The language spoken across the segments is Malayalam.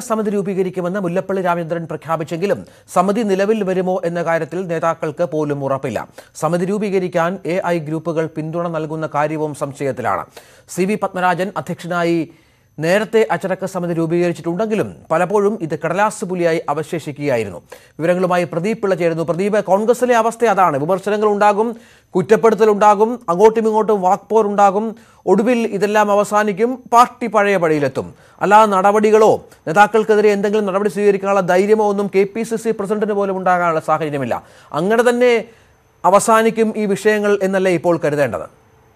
സമിതി രൂപീകരിക്കുമെന്ന് മുല്ലപ്പള്ളി രാമചന്ദ്രൻ പ്രഖ്യാപിച്ചെങ്കിലും സമിതി നിലവിൽ വരുമോ എന്ന കാര്യത്തിൽ നേതാക്കൾക്ക് പോലും ഉറപ്പില്ല. സമിതി രൂപീകരിക്കാൻ AI ഗ്രൂപ്പുകൾ പിന്തുണ നൽകുന്ന കാര്യവും സംശയത്തിലാണ്. CV പത്മരാജൻ അധ്യക്ഷനായി നേരത്തെ അച്ചടക്ക സമിതി രൂപീകരിച്ചിട്ടുണ്ടെങ്കിലും പലപ്പോഴും ഇത് കടലാസ് പുലിയായി അവശേഷിക്കുകയായിരുന്നു. വിവരങ്ങളുമായി പ്രദീപ് പിള്ള ചേരുന്നു. പ്രദീപ്, കോൺഗ്രസിലെ അവസ്ഥ അതാണ്. വിമർശനങ്ങൾ ഉണ്ടാകും, കുറ്റപ്പെടുത്തലുണ്ടാകും, അങ്ങോട്ടും ഇങ്ങോട്ടും വാക്പോരുണ്ടാകും. ഒടുവിൽ ഇതെല്ലാം അവസാനിക്കും, പാർട്ടി പഴയ പടിയിലെത്തും. അല്ലാതെ നടപടികളോ നേതാക്കൾക്കെതിരെ എന്തെങ്കിലും നടപടി സ്വീകരിക്കാനുള്ള ധൈര്യമോ ഒന്നും KPCC പ്രസിഡന്റിന് പോലും ഉണ്ടാകാനുള്ള സാഹചര്യമില്ല. അങ്ങനെ തന്നെ അവസാനിക്കും ഈ വിഷയങ്ങൾ എന്നല്ലേ ഇപ്പോൾ കരുതേണ്ടത്?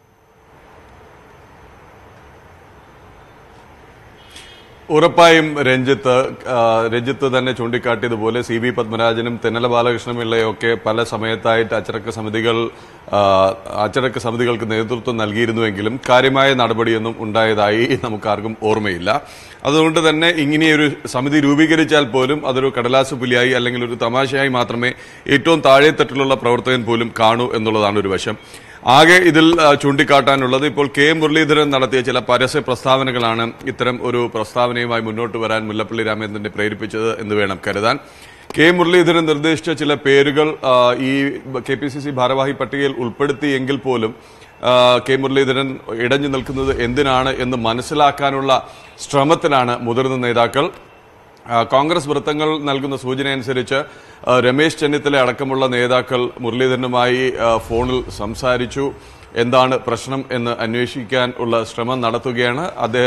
ഉറപ്പായും രഞ്ജിത്ത് തന്നെ ചൂണ്ടിക്കാട്ടിയതുപോലെ CV പത്മരാജനും തെന്നല ബാലകൃഷ്ണപിള്ളയൊക്കെ പല സമയത്തായിട്ട് അച്ചടക്ക സമിതികൾക്ക് നേതൃത്വം നൽകിയിരുന്നുവെങ്കിലും കാര്യമായ നടപടിയൊന്നും ഉണ്ടായതായി നമുക്കാർക്കും ഓർമ്മയില്ല. അതുകൊണ്ട് തന്നെ ഇങ്ങനെയൊരു സമിതി രൂപീകരിച്ചാൽ പോലും അതൊരു കടലാസ് പുലിയായി അല്ലെങ്കിൽ ഒരു തമാശയായി മാത്രമേ ഏറ്റവും താഴെത്തട്ടിലുള്ള പ്രവർത്തകൻ പോലും കാണൂ എന്നുള്ളതാണ് ഒരു വശം. ആകെ ഇതിൽ ചൂണ്ടിക്കാട്ടാനുള്ളത് ഇപ്പോൾ K മുരളീധരൻ നടത്തിയ ചില പരസ്യ പ്രസ്താവനകളാണ് ഇത്തരം ഒരു പ്രസ്താവനയുമായി മുന്നോട്ട് വരാൻ മുല്ലപ്പള്ളി രാമചന്ദ്രനെ പ്രേരിപ്പിച്ചത് എന്ന് വേണം കരുതാൻ. K മുരളീധരൻ നിർദ്ദേശിച്ച ചില പേരുകൾ ഈ KPCC ഭാരവാഹി പട്ടികയിൽ ഉൾപ്പെടുത്തിയെങ്കിൽ പോലും K മുരളീധരൻ ഇടഞ്ഞു നിൽക്കുന്നത് എന്തിനാണ് എന്ന് മനസ്സിലാക്കാനുള്ള ശ്രമത്തിലാണ് മുതിർന്ന നേതാക്കൾ. കോൺഗ്രസ് വൃത്തങ്ങൾ നൽകുന്ന സൂചനയനുസരിച്ച് രമേശ് ചെന്നിത്തല അടക്കമുള്ള നേതാക്കൾ മുരളീധരനുമായി ഫോണിൽ സംസാരിച്ചു. എന്താണ് പ്രശ്നം എന്ന് അന്വേഷിക്കാൻ ഉള്ള ശ്രമം നടത്തുകയാണ്.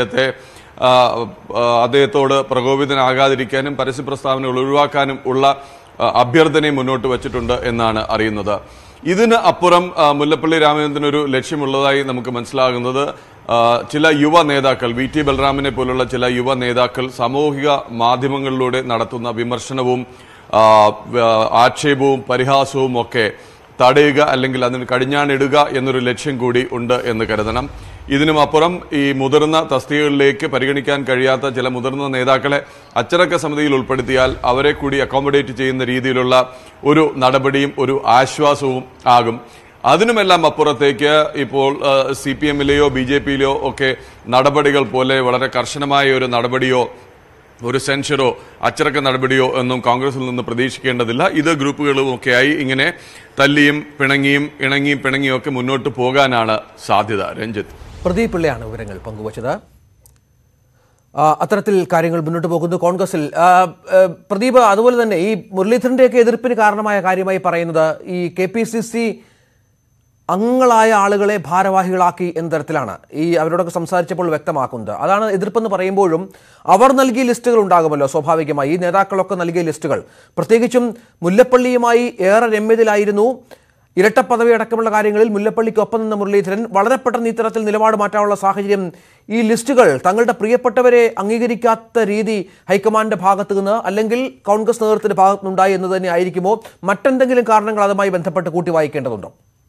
അദ്ദേഹത്തോട് പ്രകോപിതനാകാതിരിക്കാനും പരസ്യ പ്രസ്താവനകൾ ഒഴിവാക്കാനും ഉള്ള അഭ്യർത്ഥനയും മുന്നോട്ട് വച്ചിട്ടുണ്ട് എന്നാണ് അറിയുന്നത്. ഇതിന് അപ്പുറം മുല്ലപ്പള്ളി രാമചന്ദ്രൻ ഒരു ലക്ഷ്യമുള്ളതായി നമുക്ക് മനസ്സിലാകുന്നത് ചില യുവ നേതാക്കൾ, VT ബലറാമിനെ പോലുള്ള ചില യുവ നേതാക്കൾ സാമൂഹിക മാധ്യമങ്ങളിലൂടെ നടത്തുന്ന വിമർശനവും ആക്ഷേപവും പരിഹാസവും ഒക്കെ തടയുക അല്ലെങ്കിൽ അതിന് കടിഞ്ഞാണിടുക എന്നൊരു ലക്ഷ്യം കൂടി ഉണ്ട് എന്ന് കരുതണം. ഇതിനുമപ്പുറം ഈ മുതിർന്ന തസ്തികകളിലേക്ക് പരിഗണിക്കാൻ കഴിയാത്ത ചില മുതിർന്ന നേതാക്കളെ അച്ചടക്ക സമിതിയിൽ ഉൾപ്പെടുത്തിയാൽ അവരെ കൂടി അക്കോമഡേറ്റ് ചെയ്യുന്ന രീതിയിലുള്ള ഒരു നടപടിയും ഒരു ആശ്വാസവും ആകും. അതിനുമെല്ലാം അപ്പുറത്തേക്ക് ഇപ്പോൾ CPM-ലെയോ BJP-യിലെയോ ഒക്കെ നടപടികൾ പോലെ വളരെ കർശനമായ ഒരു നടപടിയോ ഒരു സെൻഷറോ അച്ചടക്ക നടപടിയോ ഒന്നും കോൺഗ്രസിൽ നിന്ന് പ്രതീക്ഷിക്കേണ്ടതില്ല. ഇത് ഗ്രൂപ്പുകളുമൊക്കെയായി ഇങ്ങനെ തല്ലിയും പിണങ്ങിയും ഇണങ്ങിയും പിണങ്ങിയും ഒക്കെ മുന്നോട്ട് പോകാനാണ് സാധ്യത. രഞ്ജിത്ത്, പ്രദീപ് പിള്ളയാണ് വിവരങ്ങൾ പങ്കുവച്ചത്. അത്തരത്തിൽ കാര്യങ്ങൾ മുന്നോട്ട് പോകുന്നു കോൺഗ്രസിൽ. പ്രദീപ്, അതുപോലെ തന്നെ ഈ മുരളീധരന്റെയൊക്കെ എതിർപ്പിന് കാരണമായ കാര്യമായി പറയുന്നത് ഈ KPCC അംഗങ്ങളായ ആളുകളെ ഭാരവാഹികളാക്കി എന്ന തരത്തിലാണ് ഈ അവരോടൊക്കെ സംസാരിച്ചപ്പോൾ വ്യക്തമാക്കുന്നത്. അതാണ് എതിർപ്പെന്ന് പറയുമ്പോഴും അവർ നൽകിയ ലിസ്റ്റുകൾ ഉണ്ടാകുമല്ലോ സ്വാഭാവികമായി. ഈ നേതാക്കളൊക്കെ നൽകിയ ലിസ്റ്റുകൾ, പ്രത്യേകിച്ചും മുല്ലപ്പള്ളിയുമായി ഏറെ രമ്യതയിലായിരുന്നു. ഇരട്ട പദവി അടക്കമുള്ള കാര്യങ്ങളിൽ മുല്ലപ്പള്ളിക്കൊപ്പം നിന്ന മുരളീധരൻ വളരെ പെട്ടെന്ന് ഇത്തരത്തിൽ നിലപാട് മാറ്റാനുള്ള സാഹചര്യം, ഈ ലിസ്റ്റുകൾ തങ്ങളുടെ പ്രിയപ്പെട്ടവരെ അംഗീകരിക്കാത്ത രീതി ഹൈക്കമാൻഡിന്റെ ഭാഗത്തു നിന്ന് അല്ലെങ്കിൽ കോൺഗ്രസ് നേതൃത്വത്തിന്റെ ഭാഗത്തു നിന്നുണ്ടായി എന്ന് തന്നെ ആയിരിക്കുമോ? മറ്റെന്തെങ്കിലും കാരണങ്ങൾ അതുമായി ബന്ധപ്പെട്ട് കൂട്ടി വായിക്കേണ്ടതുണ്ടോ?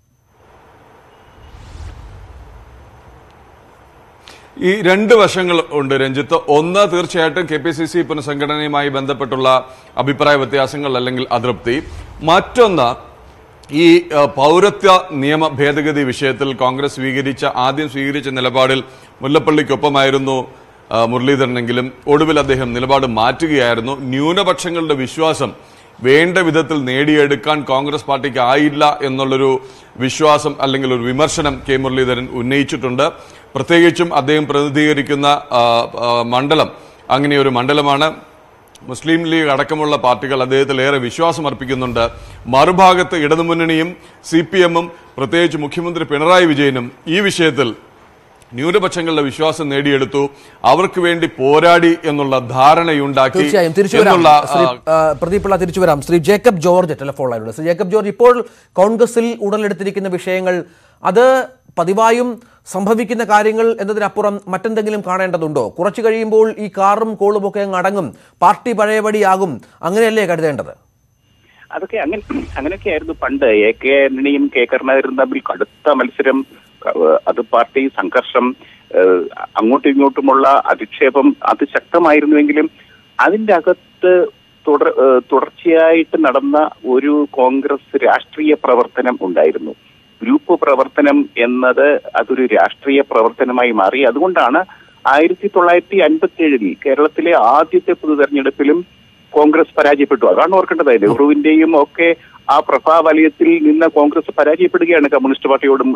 ഈ രണ്ട് വശങ്ങൾ ഉണ്ട് രഞ്ജിത്ത്. ഒന്ന്, തീർച്ചയായിട്ടും KPCC പുനഃസംഘടനയുമായി ബന്ധപ്പെട്ടുള്ള അഭിപ്രായ വ്യത്യാസങ്ങൾ അല്ലെങ്കിൽ അതൃപ്തി. മറ്റൊന്ന്, ഈ പൗരത്വ നിയമ ഭേദഗതി വിഷയത്തിൽ കോൺഗ്രസ് ആദ്യം സ്വീകരിച്ച നിലപാടിൽ മുല്ലപ്പള്ളിക്കൊപ്പമായിരുന്നു മുരളീധരനെങ്കിലും ഒടുവിൽ അദ്ദേഹം നിലപാട് മാറ്റുകയായിരുന്നു. ന്യൂനപക്ഷങ്ങളുടെ വിശ്വാസം വേണ്ട വിധത്തിൽ നേടിയെടുക്കാൻ കോൺഗ്രസ് പാർട്ടിക്ക് ആയില്ല എന്നുള്ളൊരു വിശ്വാസം അല്ലെങ്കിൽ ഒരു വിമർശനം K മുരളീധരൻ ഉന്നയിച്ചിട്ടുണ്ട്. പ്രത്യേകിച്ചും അദ്ദേഹം പ്രതിനിധീകരിക്കുന്ന മണ്ഡലം അങ്ങനെയൊരു മണ്ഡലമാണ്. മുസ്ലിം ലീഗ് അടക്കമുള്ള പാർട്ടികൾ അദ്ദേഹത്തിൽ ഏറെ വിശ്വാസം അർപ്പിക്കുന്നുണ്ട്. മറുഭാഗത്ത് ഇടതുമുന്നണിയും CPM-ഉം പ്രത്യേകിച്ച് മുഖ്യമന്ത്രി പിണറായി വിജയനും ഈ വിഷയത്തിൽ ന്യൂനപക്ഷങ്ങളുടെ വിശ്വാസം നേടിയെടുത്തു, അവർക്ക് വേണ്ടി പോരാടി എന്നുള്ള ധാരണയുണ്ടാക്കി. പ്രദീപ് പിള്ള, തിരിച്ചു വരാം. ശ്രീ ജേക്കബ് ജോർജ് ടെലിഫോണിലുണ്ട്. ശ്രീ ജേക്കബ് ജോർജ്, ഇപ്പോൾ കോൺഗ്രസിൽ ഉടലെടുത്തിരിക്കുന്ന വിഷയങ്ങൾ അത് പതിവായും സംഭവിക്കുന്ന കാര്യങ്ങൾ എന്നതിനപ്പുറം മറ്റെന്തെങ്കിലും കാണേണ്ടതുണ്ടോ? കുറച്ചു കഴിയുമ്പോൾ ഈ കാറും കോളും ഒക്കെ അങ്ങ് അടങ്ങും, പാർട്ടി പഴയപടിയാകും, അങ്ങനെയല്ലേ കരുതേണ്ടത്? അതൊക്കെ അങ്ങനെയൊക്കെയായിരുന്നു പണ്ട്. AK ആന്റണിയും K കരുണാകരനും തമ്മിൽ കടുത്ത മത്സരം, അത് പാർട്ടി സംഘർഷം, അങ്ങോട്ടും ഇങ്ങോട്ടുമുള്ള അധിക്ഷേപം അത് ശക്തമായിരുന്നുവെങ്കിലും അതിന്റെ അകത്ത് തുടർച്ചയായിട്ട് നടന്ന ഒരു കോൺഗ്രസ് രാഷ്ട്രീയ പ്രവർത്തനം ഉണ്ടായിരുന്നു. ഗ്രൂപ്പ് പ്രവർത്തനം എന്നത് അതൊരു രാഷ്ട്രീയ പ്രവർത്തനമായി മാറി. അതുകൊണ്ടാണ് 1957 കേരളത്തിലെ ആദ്യത്തെ പൊതു തെരഞ്ഞെടുപ്പിലും കോൺഗ്രസ് പരാജയപ്പെട്ടു. അതാണ് ഓർക്കേണ്ടത്. നെഹ്റുവിന്റെയും ഒക്കെ ആ പ്രഭാവലയത്തിൽ നിന്ന് കോൺഗ്രസ് പരാജയപ്പെടുകയാണ് കമ്മ്യൂണിസ്റ്റ്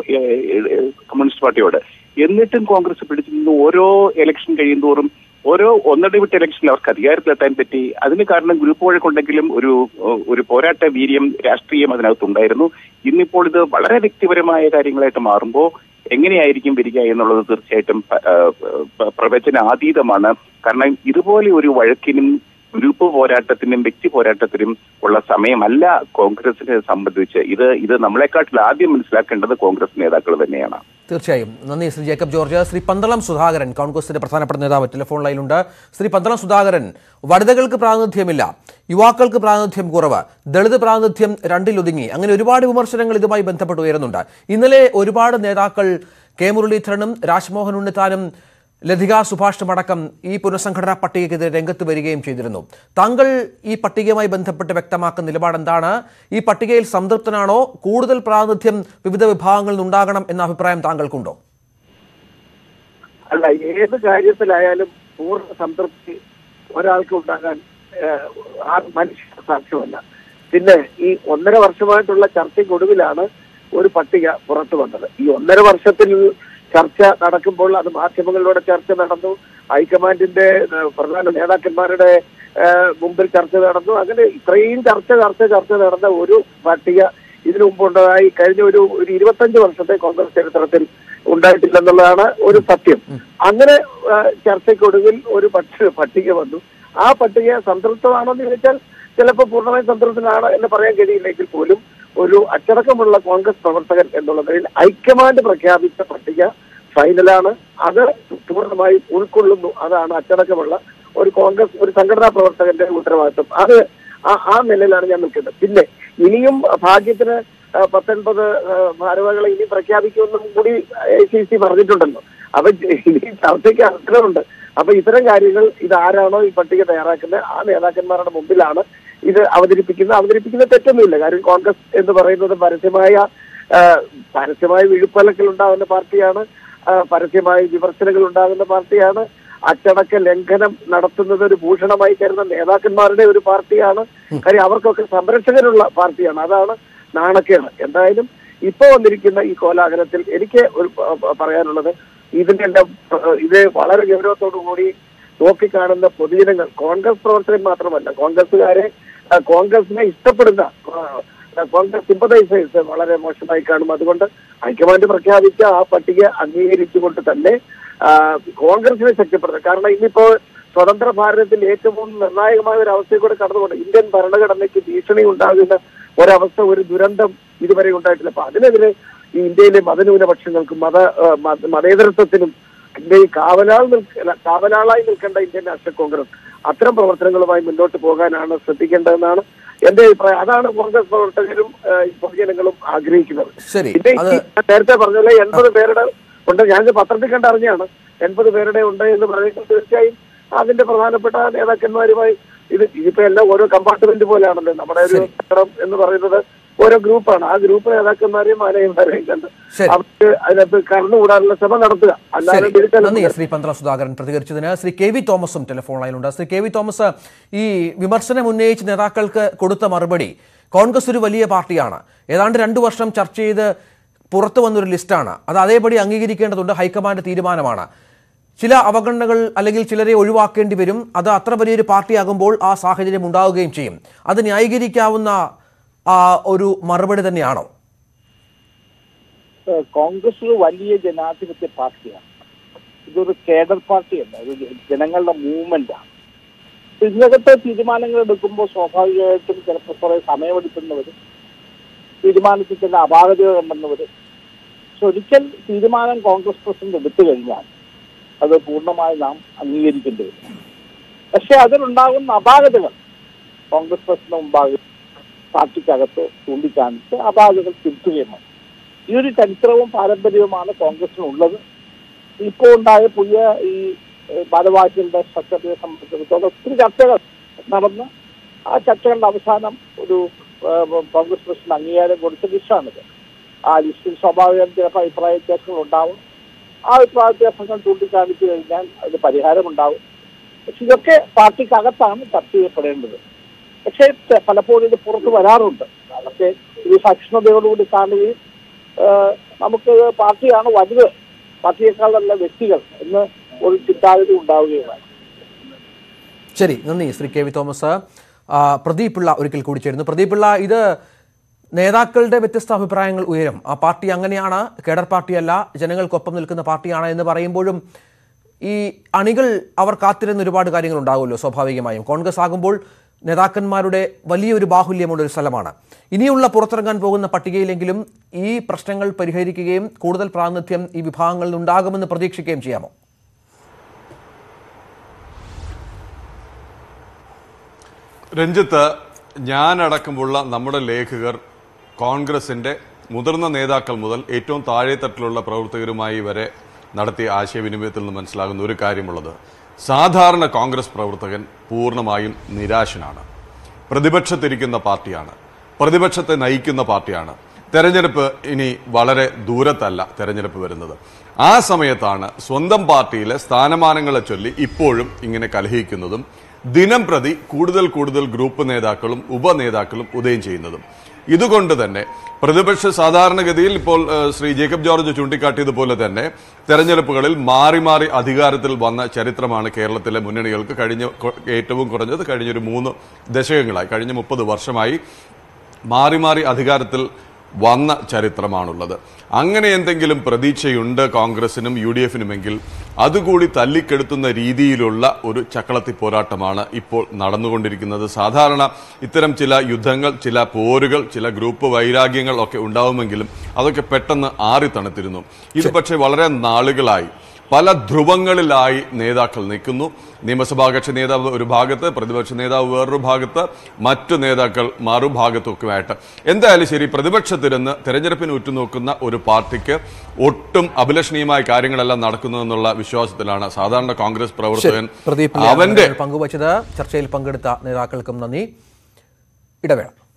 പാർട്ടിയോട്. എന്നിട്ടും കോൺഗ്രസ് പിടിച്ചു നിന്ന് ഓരോ ഇലക്ഷൻ കഴിയുന്തോറും ഓരോ ഒന്നടവിട്ട ഇലക്ഷനിൽ അവർക്ക് അധികാരത്തിലെത്താൻ പറ്റി. അതിന് കാരണം ഗ്രൂപ്പ് വഴക്കുണ്ടെങ്കിലും ഒരു പോരാട്ട വീര്യം, രാഷ്ട്രീയം അതിനകത്തുണ്ടായിരുന്നു. ഇന്നിപ്പോൾ ഇത് വളരെ വ്യക്തിപരമായ കാര്യങ്ങളായിട്ട് മാറുമ്പോൾ എങ്ങനെയായിരിക്കും വരിക എന്നുള്ളത് തീർച്ചയായിട്ടും പ്രവചനാതീതമാണ്. കാരണം ഇതുപോലെ ഒരു വഴക്കിനും ഗ്രൂപ്പ് പോരാട്ടത്തിനും വ്യക്തി പോരാട്ടത്തിനും ഉള്ള സമയമല്ല കോൺഗ്രസിനെ സംബന്ധിച്ച്. ഇത് നമ്മളെക്കാട്ടിൽ ആദ്യം മനസ്സിലാക്കേണ്ടത് കോൺഗ്രസ് നേതാക്കൾ തന്നെയാണ്. തീർച്ചയായും. നന്ദി ശ്രീ ജേക്കബ് ജോർജ്. ശ്രീ പന്തളം സുധാകരൻ, കോൺഗ്രസിന്റെ പ്രധാനപ്പെട്ട നേതാവ്, ടെലിഫോൺ ലൈനിലുണ്ട്. ശ്രീ പന്തളം സുധാകരൻ, വനിതകൾക്ക് പ്രാതിനിധ്യമില്ല, യുവാക്കൾക്ക് പ്രാതിനിധ്യം കുറവ്, ദളിത് പ്രാതിനിധ്യം രണ്ടിലൊതുങ്ങി, അങ്ങനെ ഒരുപാട് വിമർശനങ്ങൾ ഇതുമായി ബന്ധപ്പെട്ട് ഉയരുന്നുണ്ട്. ഇന്നലെ ഒരുപാട് നേതാക്കൾ കെ മുരളീധരനും രാജ്മോഹൻ ഉണ്ണിത്താനും ലതിക സുഭാഷും അടക്കം ഈ പുനഃസംഘടനാ പട്ടികയ്ക്കെതിരെ രംഗത്ത് വരികയും ചെയ്തിരുന്നു. താങ്കൾ ഈ പട്ടികയുമായി ബന്ധപ്പെട്ട് വ്യക്തമാക്കുന്ന നിലപാട് എന്താണ്? ഈ പട്ടികയിൽ സംതൃപ്തനാണോ? കൂടുതൽ പ്രാതിനിധ്യം വിവിധ വിഭാഗങ്ങളിൽ നിന്നുണ്ടാകണം എന്ന അഭിപ്രായം താങ്കൾക്കുണ്ടോ? അല്ല, ഏത് കാര്യത്തിലായാലും പൂർണ്ണ സംതൃപ്തി ഒരാൾക്ക് ഉണ്ടാകാൻ മനുഷ്യ സാധ്യമല്ല. പിന്നെ ഈ 1.5 വർഷമായിട്ടുള്ള ചർച്ചയ്ക്കൊടുവിലാണ് ഒരു പട്ടിക പുറത്തു വന്നത്. ഈ 1.5 വർഷത്തിൽ ചർച്ച നടക്കുമ്പോൾ അത് മാധ്യമങ്ങളിലൂടെ ചർച്ച നടന്നു, ഹൈക്കമാൻഡിന്റെ പ്രധാന നേതാക്കന്മാരുടെ മുമ്പിൽ ചർച്ച നടന്നു. അങ്ങനെ ഇത്രയും ചർച്ച നടന്ന ഒരു പട്ടിക ഇതിനു മുമ്പുണ്ടായി കഴിഞ്ഞ ഒരു 25 വർഷത്തെ കോൺഗ്രസ് ചരിത്രത്തിൽ ഉണ്ടായിട്ടില്ലെന്നുള്ളതാണ് ഒരു സത്യം. അങ്ങനെ ചർച്ചയ്ക്കൊടുവിൽ ഒരു പട്ടിക വന്നു. ആ പട്ടിക സംതൃപ്തമാണോ എന്ന് ചോദിച്ചാൽ ചിലപ്പോൾ പൂർണ്ണമായും സംതൃപ്തനാണ് എന്ന് പറയാൻ കഴിയില്ലെങ്കിൽ പോലും ഒരു അച്ചടക്കമുള്ള കോൺഗ്രസ് പ്രവർത്തകൻ എന്നുള്ള നിലയിൽ ഹൈക്കമാൻഡ് പ്രഖ്യാപിച്ച പട്ടിക ഫൈനലാണ്. അത് പൂർണ്ണമായും ഉൾക്കൊള്ളുന്നു. അതാണ് അച്ചടക്കമുള്ള ഒരു കോൺഗ്രസ് ഒരു സംഘടനാ പ്രവർത്തകന്റെ ഉത്തരവാദിത്വം. അത് ആ നിലയിലാണ് ഞാൻ നിൽക്കുന്നത്. പിന്നെ ഇനിയും ഭാഗ്യത്തിന് 19 ഭാരവാഹികളെ ഇനി പ്രഖ്യാപിക്കുമെന്നും കൂടി AICC പറഞ്ഞിട്ടുണ്ടല്ലോ. അപ്പൊ ഇനി ചർച്ചയ്ക്ക് അവസരമുണ്ട്. അപ്പൊ ഇത്തരം കാര്യങ്ങൾ ഇതാരാണോ ഈ പട്ടിക തയ്യാറാക്കുന്നത് ആ നേതാക്കന്മാരുടെ മുമ്പിലാണ് ഇത് അവതരിപ്പിക്കുന്ന തെറ്റൊന്നുമില്ല. കാര്യം കോൺഗ്രസ് എന്ന് പറയുന്നത് പരസ്യമായ വിഴുപ്പലക്കൽ ഉണ്ടാകുന്ന പാർട്ടിയാണ്, പരസ്യമായ വിമർശനങ്ങൾ ഉണ്ടാകുന്ന പാർട്ടിയാണ്, അച്ചടക്ക ലംഘനം നടത്തുന്നത് ഒരു ഭൂഷണമായി കരുതുന്ന നേതാക്കന്മാരുടെ ഒരു പാർട്ടിയാണ്. കാര്യം അവർക്കൊക്കെ സംരക്ഷകരുള്ള പാർട്ടിയാണ്. അതാണ് നാണക്കേട്. എന്തായാലും ഇപ്പൊ വന്നിരിക്കുന്ന ഈ കോലാഹലത്തിൽ എനിക്ക് പറയാനുള്ളത് ഇത് വളരെ ഗൗരവത്തോടു കൂടി നോക്കിക്കാണുന്ന പൊതുജനങ്ങൾ, കോൺഗ്രസ് പ്രവർത്തകർ മാത്രമല്ല, കോൺഗ്രസിനെ ഇഷ്ടപ്പെടുന്ന കോൺഗ്രസ് സിമ്പതൈസേഴ്സ് വളരെ മോശമായി കാണും. അതുകൊണ്ട് ഹൈക്കമാൻഡ് പ്രഖ്യാപിച്ച ആ പട്ടിക അംഗീകരിച്ചുകൊണ്ട് തന്നെ കോൺഗ്രസിനെ ശക്തിപ്പെടുത്തുക. കാരണം ഇന്നിപ്പോ സ്വതന്ത്ര ഭാരതത്തിൽ ഏറ്റവും നിർണായകമായ ഒരു അവസ്ഥയിൽ കൂടെ കടന്നുകൊണ്ട് ഇന്ത്യൻ ഭരണഘടനയ്ക്ക് ഭീഷണി ഉണ്ടാകുന്ന ഒരവസ്ഥ, ഒരു ദുരന്തം ഇതുവരെ ഉണ്ടായിട്ടില്ല. അപ്പൊ അതിനെതിരെ ഈ ഇന്ത്യയിലെ മതന്യൂനപക്ഷങ്ങൾക്കും മതേതരത്വത്തിനും കാവലാളായി നിൽക്കേണ്ട ഇന്ത്യൻ നാഷണൽ കോൺഗ്രസ് അത്തരം പ്രവർത്തനങ്ങളുമായി മുന്നോട്ട് പോകാനാണ് ശ്രദ്ധിക്കേണ്ടതെന്നാണ് എന്റെ അഭിപ്രായം. അതാണ് കോൺഗ്രസ് പ്രവർത്തകരും പൊതുജനങ്ങളും ആഗ്രഹിക്കുന്നത്. പിന്നെ നേരത്തെ പറഞ്ഞ 80 പേരുടെ ഉണ്ട്. ഞാൻ പത്രത്തിൽ കണ്ടറിഞ്ഞാണ് 80 പേരുടെ ഉണ്ട് എന്ന് പറയുന്നത്. തീർച്ചയായും അതിന്റെ പ്രധാനപ്പെട്ട നേതാക്കന്മാരുമായി ഇതിപ്പോ എല്ലാം ഓരോ കമ്പാർട്ട്മെന്റ് പോലെയാണല്ലോ. നമ്മുടെ ഒരു നഗരം എന്ന് പറയുന്നത് ഓരോ ഗ്രൂപ്പാണ്. ആ ഗ്രൂപ്പ് നേതാക്കന്മാരെയും മാനേജന്മാരെയും കണ്ട് അവർക്ക് അതിനകത്ത് കടന്നുകൂടാനുള്ള ശ്രമം നടത്തുക. നന്ദി ശ്രീ പന്തളം സുധാകരൻ പ്രതികരിച്ചതിന്. ശ്രീ KV തോമസും ടെലിഫോൺ ലൈനിലുണ്ട്. ശ്രീ KV തോമസ്, ഈ വിമർശനം ഉന്നയിച്ച് നേതാക്കൾക്ക് കൊടുത്ത മറുപടി, കോൺഗ്രസ് ഒരു വലിയ പാർട്ടിയാണ്, ഏതാണ്ട് 2 വർഷം ചർച്ച ചെയ്ത് പുറത്തു വന്നൊരു ലിസ്റ്റാണ്, അത് അതേപടി അംഗീകരിക്കേണ്ടതുണ്ട്, ഹൈക്കമാൻഡ് തീരുമാനമാണ്, ചില അവഗണനകൾ അല്ലെങ്കിൽ ചിലരെ ഒഴിവാക്കേണ്ടി വരും, അത് അത്ര വലിയൊരു പാർട്ടിയാകുമ്പോൾ ആ സാഹചര്യം ഉണ്ടാവുകയും ചെയ്യും, അത് ന്യായീകരിക്കാവുന്ന ഒരു മറുപടി തന്നെയാണോ? കോൺഗ്രസ് ഒരു വലിയ ജനാധിപത്യ പാർട്ടിയാണ്. ഇതൊരു കേഡർ പാർട്ടിയല്ല, ഒരു ജനങ്ങളുടെ മൂവ്മെന്റാണ്. ഇതിനകത്തെ തീരുമാനങ്ങൾ എടുക്കുമ്പോൾ സ്വാഭാവികമായിട്ടും ചിലപ്പോൾ കുറെ സമയമെടുക്കുന്നവരും തീരുമാനത്തിൽ ചില അപാകതകൾ കണ്ടെന്നവരും. പക്ഷെ ഒരിക്കൽ തീരുമാനം കോൺഗ്രസ് പ്രസിഡന്റ് എടുത്തു കഴിഞ്ഞാൽ അത് പൂർണ്ണമായി നാം അംഗീകരിക്കേണ്ടി വരും. പക്ഷെ അതിലുണ്ടാകുന്ന അപാകതകൾ കോൺഗ്രസ് പ്രസിഡന്റ് മുമ്പാകെ പാർട്ടിക്കകത്ത് ചൂണ്ടിക്കാണിച്ച് അപാകതകൾ തിരുത്തുകയും വേണം. ഈ ഒരു ചരിത്രവും പാരമ്പര്യവുമാണ് കോൺഗ്രസിനുള്ളത്. ഇപ്പോൾ ഉണ്ടായ പുതിയ ഈ ഭാരവാഹികളുടെ സ്ട്രക്ചറിനെ സംബന്ധിച്ചിടത്തോളം ഒത്തിരി ചർച്ചകൾ നടന്ന് ആ ചർച്ചകളുടെ അവസാനം ഒരു കോൺഗ്രസ് പ്രസിഡന്റ് അംഗീകാരം കൊടുത്ത ലിസ്റ്റാണിത്. ആ ലിസ്റ്റിൽ സ്വാഭാവികം ചിലപ്പോൾ അഭിപ്രായ വ്യത്യാസങ്ങൾ ഉണ്ടാവും. ആ അഭിപ്രായ വ്യത്യാസങ്ങൾ ചൂണ്ടിക്കാണിച്ചു കഴിഞ്ഞാൽ അതിന് പരിഹാരമുണ്ടാകും. പക്ഷെ ഇതൊക്കെ പാർട്ടിക്കകത്താണ് ചർച്ച ചെയ്യപ്പെടേണ്ടത്. പക്ഷേ പലപ്പോഴും ഇത് പുറത്ത് വരാറുണ്ട്. അതൊക്കെ ഇത് സഹിഷ്ണുതയോടുകൂടി കാണുകയും നമുക്ക് പാർട്ടിയാണ് വലുത്, പാർട്ടിയേക്കാൾ നല്ല വ്യക്തികൾ എന്ന് ഒരു ചിന്താഗതി ഉണ്ടാവുകയുമാണ്. ശരി, നന്ദി ശ്രീ കെ വി തോമസ്. പ്രദീപ് പിള്ള ഒരിക്കൽ കൂടി ചേരുന്നു. പ്രദീപ് പിള്ള, ഇത് നേതാക്കളുടെ വ്യത്യസ്ത അഭിപ്രായങ്ങൾ ഉയരും. ആ പാർട്ടി അങ്ങനെയാണ്, കേഡർ പാർട്ടിയല്ല, ജനങ്ങൾക്കൊപ്പം നിൽക്കുന്ന പാർട്ടിയാണ് എന്ന് പറയുമ്പോഴും ഈ അണികൾ അവർ കാത്തിരുന്ന ഒരുപാട് കാര്യങ്ങൾ ഉണ്ടാകുമല്ലോ സ്വാഭാവികമായും. കോൺഗ്രസ് ആകുമ്പോൾ നേതാക്കന്മാരുടെ വലിയൊരു ബാഹുല്യമുള്ളൊരു സ്ഥലമാണ്. ഇനിയുള്ള പുറത്തിറങ്ങാൻ പോകുന്ന പട്ടികയിലെങ്കിലും ഈ പ്രശ്നങ്ങൾ പരിഹരിക്കുകയും കൂടുതൽ പ്രാതിനിധ്യം ഈ വിഭാഗങ്ങളിൽ ഉണ്ടാകുമെന്ന് പ്രതീക്ഷിക്കുകയും ചെയ്യാമോ? രഞ്ജിത്ത്, ഞാനടക്കമുള്ള നമ്മുടെ ലേഖകർ കോൺഗ്രസിന്റെ മുതിർന്ന നേതാക്കൾ മുതൽ ഏറ്റവും താഴെത്തട്ടിലുള്ള പ്രവർത്തകരുമായി വരെ നടത്തിയ ആശയവിനിമയത്തിൽ നിന്ന് മനസ്സിലാകുന്ന ഒരു കാര്യമുള്ളത്, സാധാരണ കോൺഗ്രസ് പ്രവർത്തകൻ പൂർണ്ണമായും നിരാശനാണ്. പ്രതിപക്ഷത്തിരിക്കുന്ന പാർട്ടിയാണ്, പ്രതിപക്ഷത്തെ നയിക്കുന്ന പാർട്ടിയാണ്. തെരഞ്ഞെടുപ്പ് ഇനി വളരെ ദൂരത്തല്ല തെരഞ്ഞെടുപ്പ് വരുന്നത്. ആ സമയത്താണ് സ്വന്തം പാർട്ടിയിലെ സ്ഥാനമാനങ്ങളെ ചൊല്ലി ഇപ്പോഴും ഇങ്ങനെ കലഹിക്കുന്നതും ദിനം പ്രതി കൂടുതൽ ഗ്രൂപ്പ് നേതാക്കളും ഉപനേതാക്കളും ഉദയം ചെയ്യുന്നതും. ഇതുകൊണ്ട് തന്നെ പ്രതിപക്ഷ സാധാരണഗതിയിൽ ഇപ്പോൾ ശ്രീ ജേക്കബ് ജോർജ് ചൂണ്ടിക്കാട്ടിയതുപോലെ തന്നെ തെരഞ്ഞെടുപ്പുകളിൽ മാറി മാറി അധികാരത്തിൽ വന്ന ചരിത്രമാണ് കേരളത്തിലെ മുന്നണികൾക്ക് ഏറ്റവും കുറഞ്ഞത് കഴിഞ്ഞൊരു 3 ദശകങ്ങളായി, കഴിഞ്ഞ 30 വർഷമായി മാറി മാറി അധികാരത്തിൽ വന്ന ചരിത്രമാണുള്ളത്. അങ്ങനെ എന്തെങ്കിലും പ്രതീക്ഷയുണ്ട് കോൺഗ്രസിനും UDF-നുമെങ്കിൽ അതുകൂടി തല്ലിക്കെടുത്തുന്ന രീതിയിലുള്ള ഒരു ചക്കളത്തി പോരാട്ടമാണ് ഇപ്പോൾ നടന്നുകൊണ്ടിരിക്കുന്നത്. സാധാരണ ഇത്തരം ചില യുദ്ധങ്ങൾ, ചില പോരുകൾ, ചില ഗ്രൂപ്പ് വൈരാഗ്യങ്ങൾ ഒക്കെ ഉണ്ടാവുമെങ്കിലും അതൊക്കെ പെട്ടെന്ന് ആറിത്തണുത്തിരുന്നു. ഇത് പക്ഷേ വളരെ നാളുകളായി പല ധ്രുവങ്ങളിലായി നേതാക്കൾ നിൽക്കുന്നു. നിയമസഭാ കക്ഷി നേതാവ് ഒരു ഭാഗത്ത്, പ്രതിപക്ഷ നേതാവ് വേറൊരു ഭാഗത്ത്, മറ്റു നേതാക്കൾ മറുഭാഗത്തൊക്കെയായിട്ട്. എന്തായാലും ശരി, പ്രതിപക്ഷത്തിരുന്ന് തെരഞ്ഞെടുപ്പിന് ഉറ്റുനോക്കുന്ന ഒരു പാർട്ടിക്ക് ഒട്ടും അഭിലഷണീയമായ കാര്യങ്ങളെല്ലാം നടക്കുന്നതെന്നുള്ള വിശ്വാസത്തിലാണ് സാധാരണ കോൺഗ്രസ് പ്രവർത്തകൻ. അവന്റെ പങ്കുവച്ചത്. ചർച്ചയിൽ പങ്കെടുത്ത നേതാക്കൾക്കും നന്ദി. ഇടവേള.